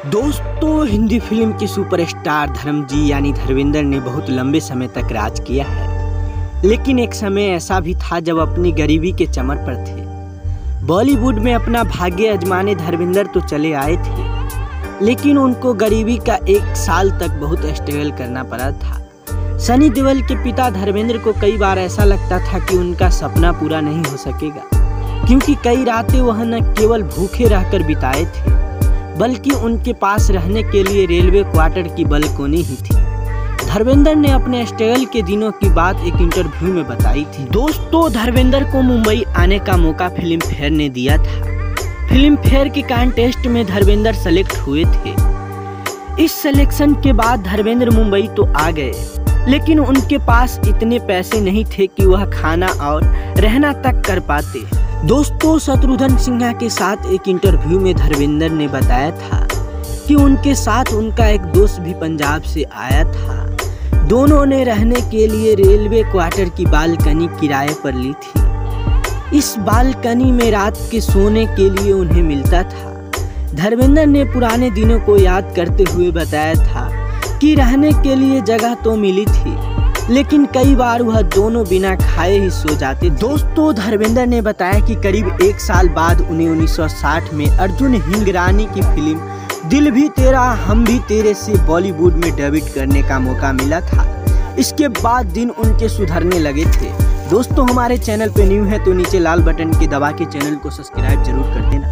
दोस्तों, हिंदी फिल्म के सुपरस्टार धर्मजी यानी धर्मेंद्र ने बहुत लंबे समय तक राज किया है। लेकिन एक समय ऐसा भी था जब अपनी गरीबी के चमर पर थे। बॉलीवुड में अपना भाग्य आजमाने धर्मेंद्र तो चले आए थे, लेकिन उनको गरीबी का 1 साल तक बहुत स्ट्रगल करना पड़ा था। सनी देओल के पिता धर्मेंद्र को कई बार ऐसा लगता था कि उनका सपना पूरा नहीं हो सकेगा, क्योंकि कई रातें वह न केवल भूखे रहकर बिताए थे, बल्कि उनके पास रहने के लिए रेलवे क्वार्टर की बालकनी ही थी। धर्मेंद्र ने अपने स्ट्रगल के दिनों की बात एक इंटरव्यू में बताई थी। दोस्तों, धर्मेंद्र को मुंबई आने का मौका फिल्म फेयर ने दिया था। फिल्म फेयर के कॉन्टेस्ट में धर्मेंद्र सेलेक्ट हुए थे। इस सिलेक्शन के बाद धर्मेंद्र मुंबई तो आ गए, लेकिन उनके पास इतने पैसे नहीं थे कि वह खाना और रहना तक कर पाते। दोस्तों, शत्रुघ्न सिन्हा के साथ एक इंटरव्यू में धर्मेंद्र ने बताया था कि उनके साथ उनका एक दोस्त भी पंजाब से आया था। दोनों ने रहने के लिए रेलवे क्वार्टर की बालकनी किराए पर ली थी। इस बालकनी में रात के सोने के लिए उन्हें मिलता था। धर्मेंद्र ने पुराने दिनों को याद करते हुए बताया था कि रहने के लिए जगह तो मिली थी, लेकिन कई बार वह दोनों बिना खाए ही सो जाते। दोस्तों, धर्मेंद्र ने बताया कि करीब 1 साल बाद उन्हें 1960 में अर्जुन हिंगरानी की फिल्म दिल भी तेरा हम भी तेरे से बॉलीवुड में डेब्यूट करने का मौका मिला था। इसके बाद दिन उनके सुधरने लगे थे। दोस्तों, हमारे चैनल पे न्यू है तो नीचे लाल बटन के दबा के चैनल को सब्सक्राइब जरूर कर देना।